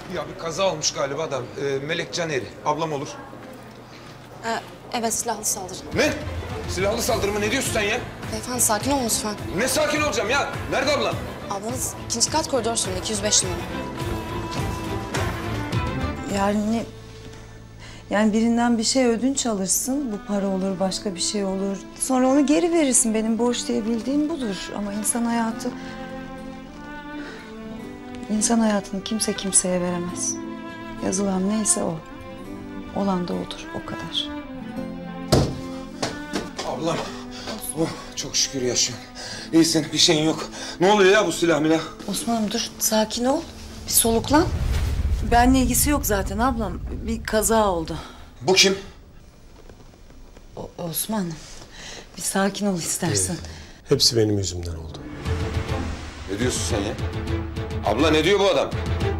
Ya bir kaza olmuş galiba da Melek Caneri. Ablam olur. Evet, silahlı saldırı. Ne? Silahlı saldırı mı? Ne diyorsun sen ya? Beyefendi sakin olun lütfen. Ne sakin olacağım ya? Nerede ablam? Ablanız ikinci kat koridor sonunda 205 numara. Yani birinden bir şey ödünç alırsın. Bu para olur, başka bir şey olur. Sonra onu geri verirsin. Benim borç diye bildiğim budur. Ama insan hayatı... İnsan hayatını kimse kimseye veremez. Yazılan neyse o. Olan da odur, o kadar. Ablam. Oh, çok şükür yaşıyorsun. İyisin, bir şeyin yok. Ne oluyor ya bu silah milah? Osman'ım dur, sakin ol. Bir soluklan. Benimle ilgisi yok zaten ablam. Bir kaza oldu. Bu kim? Osman'ım, bir sakin ol istersen. Hepsi benim yüzümden oldu. Ne diyorsun sen ya? Abla ne diyor bu adam?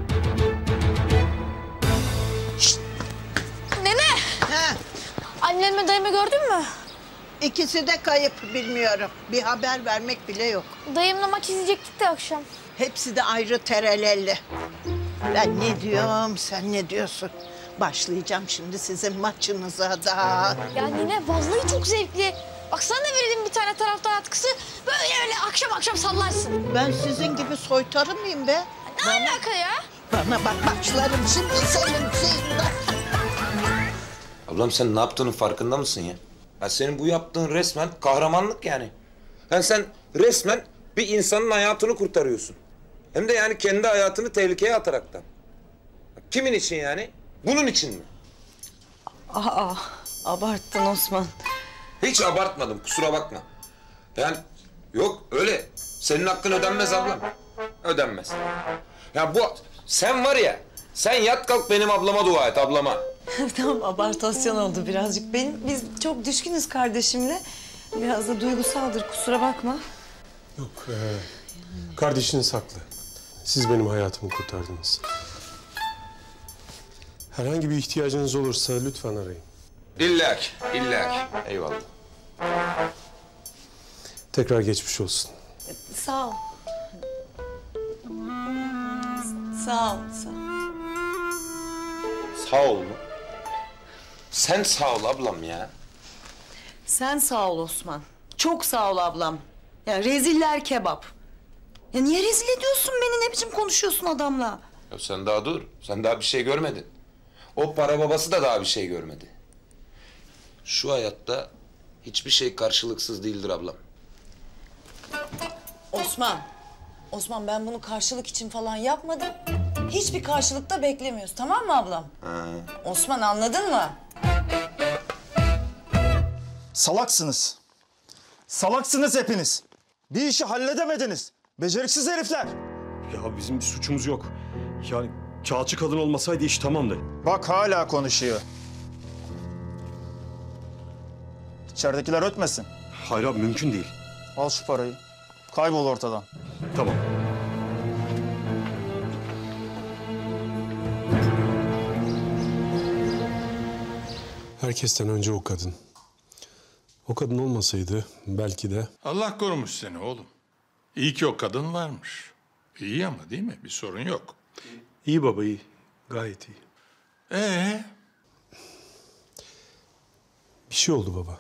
Nene! Annenle dayımı gördün mü? İkisi de kayıp, bilmiyorum. Bir haber vermek bile yok. Dayımla maç izleyecektik de akşam. Hepsi de ayrı terelelli. Ben ne diyorum, sen ne diyorsun? Başlayacağım şimdi sizin maçınıza da. Ya nene vallahi çok zevkli. Bak sana da verelim bir tane taraftar atkısı. Böyle akşam akşam sallarsın. Ben sizin gibi soytarı mıyım be? Ne alaka ya? Bana bak, başlarım şimdi senin şeyinden. Ablam sen ne yaptığının farkında mısın ya? Ya senin bu yaptığın resmen kahramanlık yani. Yani sen resmen bir insanın hayatını kurtarıyorsun. Hem de yani kendi hayatını tehlikeye ataraktan. Kimin için yani? Bunun için mi? Abarttın Osman. Hiç abartmadım, kusura bakma. Yani yok öyle. Senin hakkın ödenmez ablam. Ödenmez. Ya bu sen var ya, sen yat kalk benim ablama dua et, ablama. Tamam, abartasyon oldu birazcık. Biz çok düşkünüz kardeşimle. Biraz da duygusaldır, kusura bakma. Yok, kardeşiniz haklı. Siz benim hayatımı kurtardınız. Herhangi bir ihtiyacınız olursa lütfen arayın. İllaki, illaki. Eyvallah. Tekrar geçmiş olsun. Sağ ol. Sağ ol, sağ ol. Sağ ol mu? Sen sağ ol ablam ya. Sen sağ ol Osman. Çok sağ ol ablam. Ya reziller kebap. Ya niye rezil ediyorsun beni? Ne biçim konuşuyorsun adamla? Ya sen daha dur. Sen daha bir şey görmedin. O para babası da daha bir şey görmedi. Şu hayatta hiçbir şey karşılıksız değildir ablam. Osman ben bunu karşılık için falan yapmadım. Hiçbir karşılık da beklemiyoruz, tamam mı ablam? Osman, anladın mı? Salaksınız. Salaksınız hepiniz. Bir işi halledemediniz. Beceriksiz herifler. Ya bizim bir suçumuz yok. Yani kağıtçı kadın olmasaydı iş tamamdı. Bak hala konuşuyor. İçeridekiler ötmesin. Hayır abi, mümkün değil. Al şu parayı. Kaybol ortadan. Tamam. Herkesten önce o kadın. O kadın olmasaydı belki de... Allah korumuş seni oğlum. İyi ki o kadın varmış. İyi ama değil mi? Bir sorun yok. İyi baba, iyi. Gayet iyi. Bir şey oldu baba.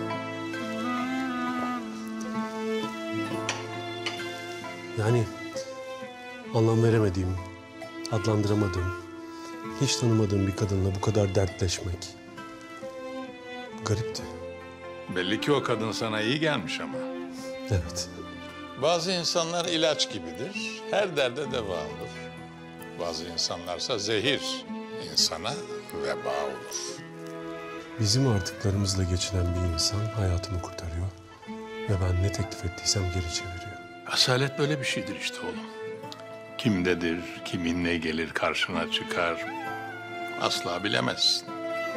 Yani anlam veremediğim, adlandıramadığım, hiç tanımadığım bir kadınla bu kadar dertleşmek garipti. Belli ki o kadın sana iyi gelmiş ama. Evet. Bazı insanlar ilaç gibidir. Her derde deva olur. Bazı insanlarsa zehir. İnsana veba olur. Bizim artıklarımızla geçinen bir insan hayatımı kurtarıyor ve ben ne teklif ettiysem geri çeviriyor. Asalet böyle bir şeydir işte oğlum. Kimdedir, kiminle gelir karşına çıkar. Asla bilemezsin.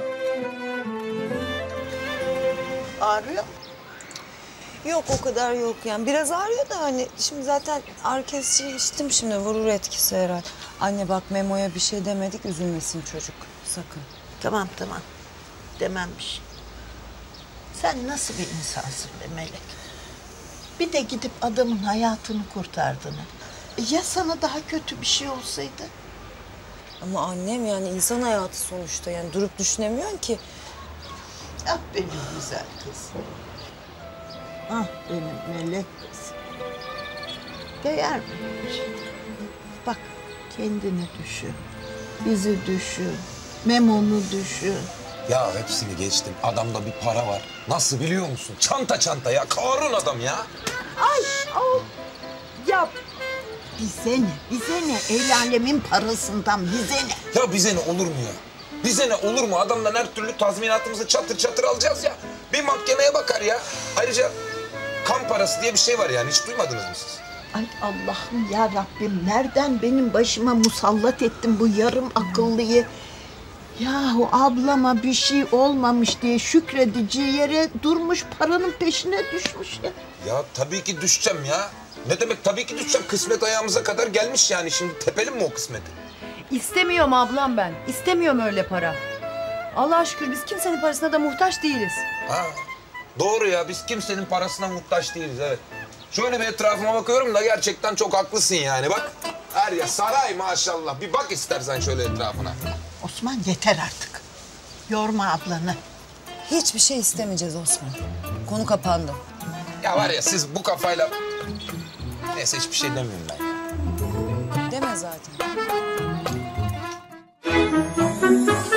Ağrıyor mu? Yok, o kadar yok yani. Biraz ağrıyor da hani şimdi zaten ağrı kesici içtim, şimdi vurur etkisi herhalde. Anne bak, Memo'ya bir şey demedik, üzülmesin çocuk. Sakın. Tamam. Demem bir şey. Sen nasıl bir insansın be Melek? Bir de gidip adamın hayatını kurtardın. Ya sana daha kötü bir şey olsaydı? Ama annem yani insan hayatı sonuçta yani durup düşünemiyorsun ki. Ah benim güzel kızım. Ah benim melek kızım. Değer mi hiç? Bak kendini düşün. Bizi düşün. Memo'nu düşün. Ya hepsini geçtim. Adamda bir para var. Nasıl biliyor musun? Çanta çanta ya. Karun adam ya. Ay oh. Ya bize ne? Bize ne? El alemin parasından bize ne? Ya bize ne olur mu ya? Bize ne olur mu? Adamdan her türlü tazminatımızı çatır çatır alacağız ya. Bir mahkemeye bakar ya. Ayrıca kan parası diye bir şey var yani. Hiç duymadınız mı siz? Ay Allah'ım ya Rabbim nereden benim başıma musallat ettin bu yarım akıllıyı? Yahu ablama bir şey olmamış diye şükredeceği yere durmuş paranın peşine düşmüş ya. Ya tabii ki düşeceğim ya. Ne demek tabii ki düşeceğim. Kısmet ayağımıza kadar gelmiş yani. Şimdi tepelim mi o kısmeti? İstemiyorum ablam ben. İstemiyorum öyle para. Allah'a şükür biz kimsenin parasına da muhtaç değiliz. Ha, doğru ya. Biz kimsenin parasına muhtaç değiliz, evet. Şöyle bir etrafıma bakıyorum da gerçekten çok haklısın yani. Bak her yer saray maşallah. Bir bak istersen şöyle etrafına. Osman yeter artık. Yorma ablanı. Hiçbir şey istemeyeceğiz Osman. Konu kapandı. Ya var ya siz bu kafayla... Neyse hiçbir şey demiyorum ben ya. Deme zaten.